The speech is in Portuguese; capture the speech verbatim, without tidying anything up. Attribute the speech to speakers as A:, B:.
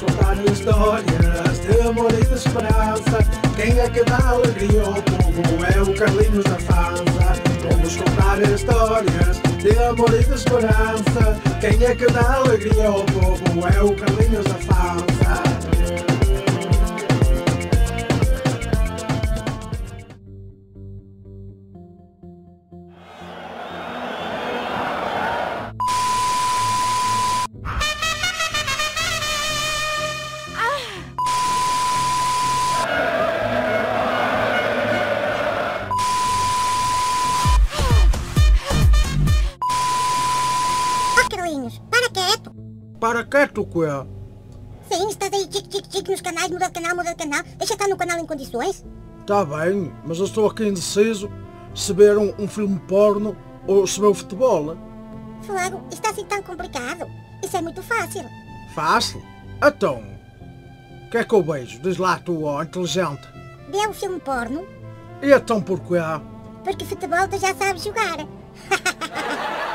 A: contar histórias de amor e de esperança. Quem é que dá alegria ao povo é o Carlinhos da Fanza. Vamos contar histórias de amor e de esperança. Quem é que dá alegria ao povo é o Carlinhos da Fanza.
B: Carlinhos, para quieto!
A: Para quieto o que é?
B: Sim, estás aí tic tic tic nos canais, muda de canal, muda de canal. Deixa estar no canal em condições.
A: Tá bem, mas eu estou aqui indeciso se ver um, um filme porno ou se ver o futebol.
B: Fogo, está assim tão complicado. Isso é muito fácil.
A: Fácil? Então, o que é que eu vejo? Diz lá tu, ó, inteligente.
B: Vê o filme porno,
A: E então porquê?
B: porque futebol tu já sabes jogar.